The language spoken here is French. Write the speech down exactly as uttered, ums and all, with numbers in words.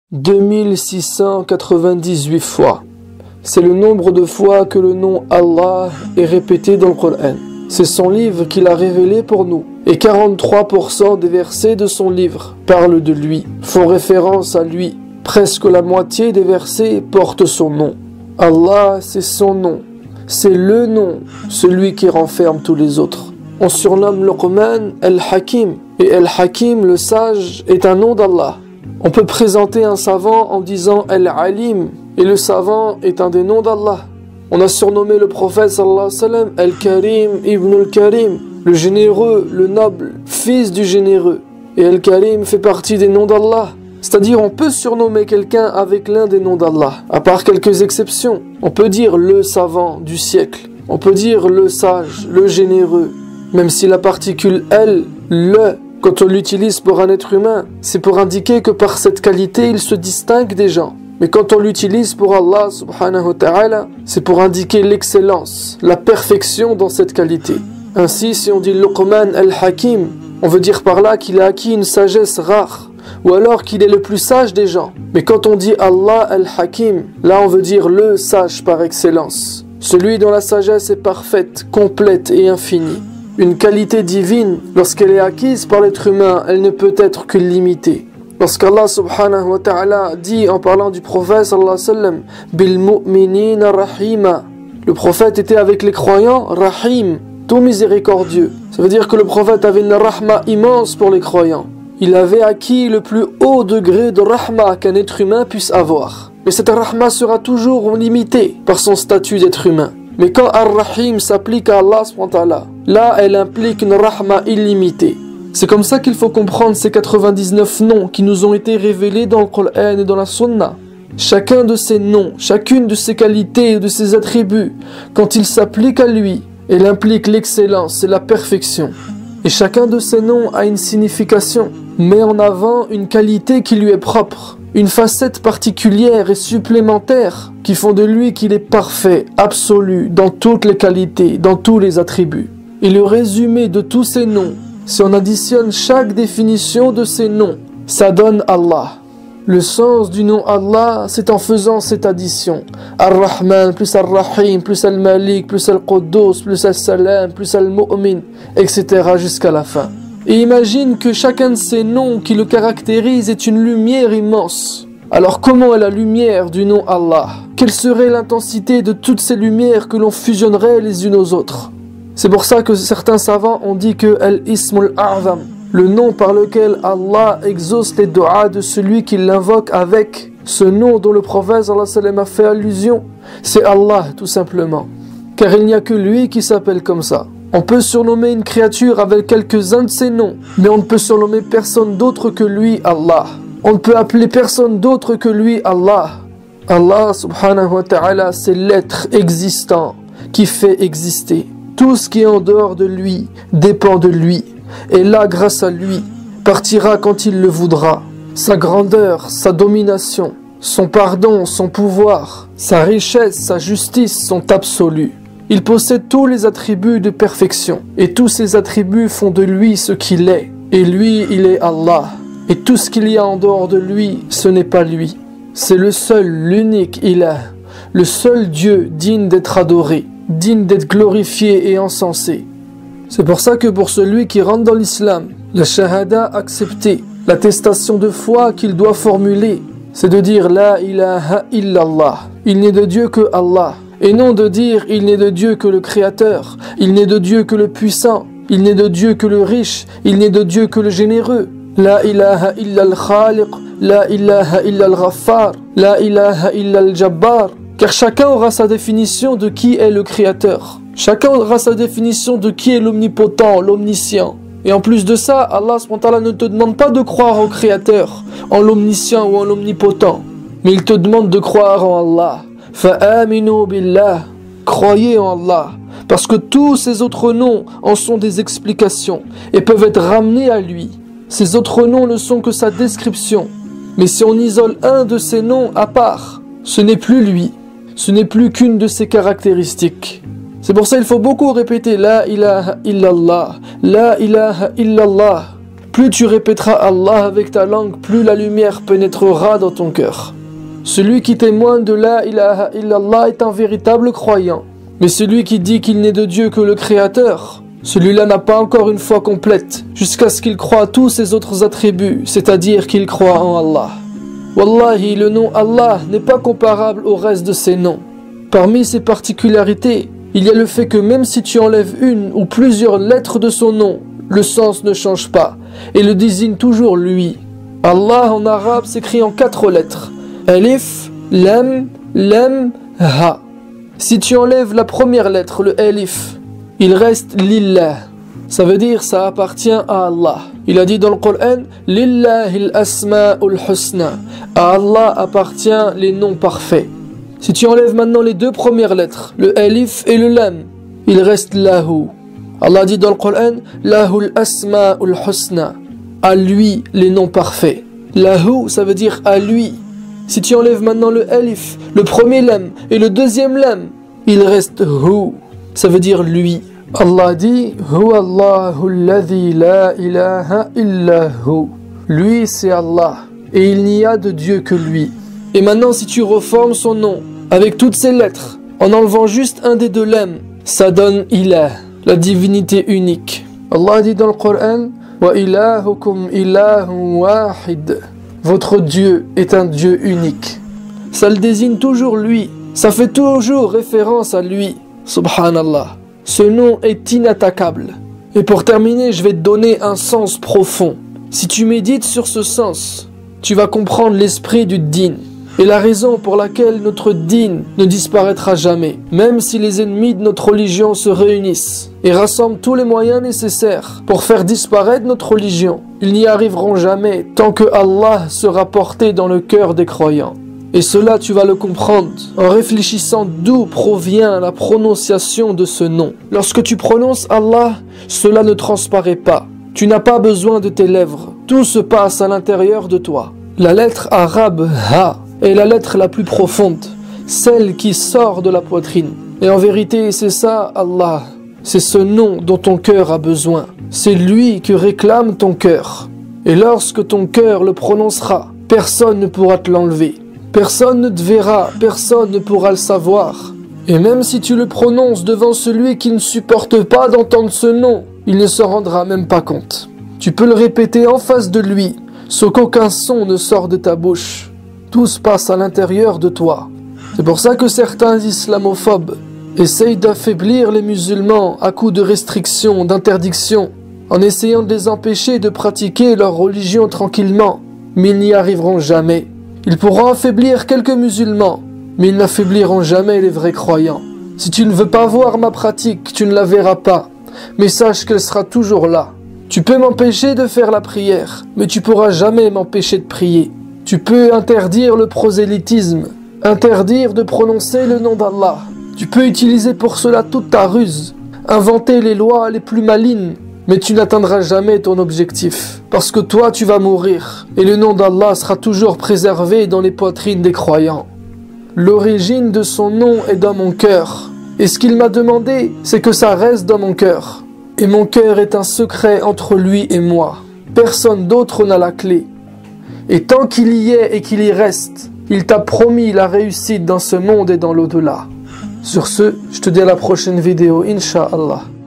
deux mille six cent quatre-vingt-dix-huit fois. C'est le nombre de fois que le nom Allah est répété dans le Coran. C'est son livre qu'il a révélé pour nous. Et quarante-trois pour cent des versets de son livre parlent de lui, font référence à lui. Presque la moitié des versets portent son nom. Allah, c'est son nom. C'est le nom, celui qui renferme tous les autres. On surnomme Luqman Al-Hakim. Et Al-Hakim, le sage, est un nom d'Allah. On peut présenter un savant en disant Al-Alim, et le savant est un des noms d'Allah. On a surnommé le prophète sallallahu alayhi wa sallam Al-Karim ibn al-Karim, le généreux, le noble, fils du généreux. Et Al-Karim fait partie des noms d'Allah. C'est-à-dire on peut surnommer quelqu'un avec l'un des noms d'Allah, à part quelques exceptions. On peut dire le savant du siècle, on peut dire le sage, le généreux, même si la particule L, le, quand on l'utilise pour un être humain, c'est pour indiquer que par cette qualité, il se distingue des gens. Mais quand on l'utilise pour Allah subhanahu wa ta'ala, c'est pour indiquer l'excellence, la perfection dans cette qualité. Ainsi, si on dit Luqman al-Hakim, on veut dire par là qu'il a acquis une sagesse rare, ou alors qu'il est le plus sage des gens. Mais quand on dit Allah al-Hakim, là on veut dire le sage par excellence, celui dont la sagesse est parfaite, complète et infinie. Une qualité divine, lorsqu'elle est acquise par l'être humain, elle ne peut être que limitée. Lorsqu'Allah subhanahu wa ta'ala dit en parlant du prophète sallallahu alayhi wa sallam Bil mu'minina rahima, le prophète était avec les croyants rahim, tout miséricordieux. Ça veut dire que le prophète avait une rahma immense pour les croyants. Il avait acquis le plus haut degré de rahma qu'un être humain puisse avoir. Mais cette rahma sera toujours limitée par son statut d'être humain. Mais quand Ar-Rahim s'applique à Allah subhanahu wa ta'ala, là elle implique une rahma illimitée. C'est comme ça qu'il faut comprendre ces quatre-vingt-dix-neuf noms qui nous ont été révélés dans le Coran et dans la Sunna. Chacun de ces noms, chacune de ces qualités et de ces attributs, quand il s'applique à lui, elle implique l'excellence et la perfection. Et chacun de ces noms a une signification, met en avant une qualité qui lui est propre, une facette particulière et supplémentaire qui font de lui qu'il est parfait, absolu, dans toutes les qualités, dans tous les attributs. Et le résumé de tous ces noms, si on additionne chaque définition de ces noms, ça donne Allah. Le sens du nom Allah, c'est en faisant cette addition. Ar-Rahman plus Ar-Rahim plus Al-Malik plus Al-Quddus plus Al-Salam plus Al-Mu'min, et cetera jusqu'à la fin. Et imagine que chacun de ces noms qui le caractérisent est une lumière immense. Alors comment est la lumière du nom Allah? Quelle serait l'intensité de toutes ces lumières que l'on fusionnerait les unes aux autres? C'est pour ça que certains savants ont dit que Al-Ismul A'zam, le nom par lequel Allah exauce les doigts de celui qui l'invoque avec ce nom dont le prophète sallallahu alayhi wa sallam a fait allusion, c'est Allah tout simplement. Car il n'y a que lui qui s'appelle comme ça. On peut surnommer une créature avec quelques-uns de ses noms, mais on ne peut surnommer personne d'autre que lui, Allah. On ne peut appeler personne d'autre que lui, Allah. Allah subhanahu wa ta'ala, c'est l'être existant qui fait exister. Tout ce qui est en dehors de lui dépend de lui. Et là, grâce à lui, partira quand il le voudra. Sa grandeur, sa domination, son pardon, son pouvoir, sa richesse, sa justice sont absolus. Il possède tous les attributs de perfection. Et tous ces attributs font de lui ce qu'il est. Et lui, il est Allah. Et tout ce qu'il y a en dehors de lui, ce n'est pas lui. C'est le seul, l'unique ilah. Le seul Dieu digne d'être adoré, digne d'être glorifié et encensé. C'est pour ça que pour celui qui rentre dans l'islam, la shahada acceptée, l'attestation de foi qu'il doit formuler, c'est de dire La ilaha illallah. Il n'est de Dieu que Allah. Et non de dire il n'est de Dieu que le Créateur, il n'est de Dieu que le puissant, il n'est de Dieu que le riche, il n'est de Dieu que le généreux. La ilaha illa al-Khaliq, la ilaha illa al-Ghaffar, la ilaha illa al-Jabbar. Car chacun aura sa définition de qui est le Créateur. Chacun aura sa définition de qui est l'omnipotent, l'omniscient. Et en plus de ça, Allah subhanahu wa ta'ala ne te demande pas de croire au Créateur, en l'omniscient ou en l'omnipotent, mais il te demande de croire en Allah. Fa'aminu billah, croyez en Allah, parce que tous ces autres noms en sont des explications et peuvent être ramenés à lui. Ces autres noms ne sont que sa description, mais si on isole un de ces noms à part, ce n'est plus lui, ce n'est plus qu'une de ses caractéristiques. C'est pour ça qu'il faut beaucoup répéter La ilaha illallah, La ilaha illallah. Plus tu répéteras Allah avec ta langue, plus la lumière pénétrera dans ton cœur. Celui qui témoigne de la ilaha illallah est un véritable croyant. Mais celui qui dit qu'il n'est de Dieu que le Créateur, celui-là n'a pas encore une foi complète, jusqu'à ce qu'il croie à tous ses autres attributs, c'est-à-dire qu'il croit en Allah. Wallahi, le nom Allah n'est pas comparable au reste de ses noms. Parmi ses particularités, il y a le fait que même si tu enlèves une ou plusieurs lettres de son nom, le sens ne change pas et le désigne toujours lui. Allah en arabe s'écrit en quatre lettres. Alif, Lam, Lam, Ha. Si tu enlèves la première lettre, le Alif, il reste Lillah. Ça veut dire ça appartient à Allah. Il a dit dans le Coran, Lillahil asma'ul husna. À Allah appartient les noms parfaits. Si tu enlèves maintenant les deux premières lettres, le Alif et le Lam, il reste Lahu. Allah dit dans le Coran, Lahul asma'ul husna. À lui les noms parfaits. Lahu, ça veut dire à lui. Si tu enlèves maintenant le Alif, le premier Lam et le deuxième Lam, il reste Hu. Ça veut dire lui. Allah dit Huwa Allahu alladhi la ilaha illa hu. Lui c'est Allah et il n'y a de Dieu que lui. Et maintenant si tu reformes son nom avec toutes ses lettres en enlevant juste un des deux Lam, ça donne Ilah, la divinité unique. Allah dit dans le Coran Wa ilahukum ilahun wahid. Votre Dieu est un Dieu unique. Ça le désigne toujours lui. Ça fait toujours référence à lui. Subhanallah. Ce nom est inattaquable. Et pour terminer, je vais te donner un sens profond. Si tu médites sur ce sens, tu vas comprendre l'esprit du din et la raison pour laquelle notre din ne disparaîtra jamais, même si les ennemis de notre religion se réunissent et rassemblent tous les moyens nécessaires pour faire disparaître notre religion. Ils n'y arriveront jamais tant que Allah sera porté dans le cœur des croyants. Et cela, tu vas le comprendre en réfléchissant d'où provient la prononciation de ce nom. Lorsque tu prononces Allah, cela ne transparaît pas. Tu n'as pas besoin de tes lèvres. Tout se passe à l'intérieur de toi. La lettre arabe Ha est la lettre la plus profonde, celle qui sort de la poitrine. Et en vérité, c'est ça Allah. C'est ce nom dont ton cœur a besoin. C'est lui que réclame ton cœur. Et lorsque ton cœur le prononcera, personne ne pourra te l'enlever. Personne ne te verra, personne ne pourra le savoir. Et même si tu le prononces devant celui qui ne supporte pas d'entendre ce nom, il ne se rendra même pas compte. Tu peux le répéter en face de lui, sans qu'aucun son ne sort de ta bouche. Tout se passe à l'intérieur de toi. C'est pour ça que certains islamophobes essayent d'affaiblir les musulmans à coups de restrictions, d'interdictions, en essayant de les empêcher de pratiquer leur religion tranquillement. Mais ils n'y arriveront jamais. Ils pourront affaiblir quelques musulmans, mais ils n'affaibliront jamais les vrais croyants. Si tu ne veux pas voir ma pratique, tu ne la verras pas, mais sache qu'elle sera toujours là. Tu peux m'empêcher de faire la prière, mais tu pourras jamais m'empêcher de prier. Tu peux interdire le prosélytisme, interdire de prononcer le nom d'Allah. Tu peux utiliser pour cela toute ta ruse, inventer les lois les plus malignes, mais tu n'atteindras jamais ton objectif, parce que toi tu vas mourir, et le nom d'Allah sera toujours préservé dans les poitrines des croyants. L'origine de son nom est dans mon cœur, et ce qu'il m'a demandé, c'est que ça reste dans mon cœur. Et mon cœur est un secret entre lui et moi. Personne d'autre n'a la clé. Et tant qu'il y est et qu'il y reste, il t'a promis la réussite dans ce monde et dans l'au-delà. Sur ce, je te dis à la prochaine vidéo, Inch'Allah.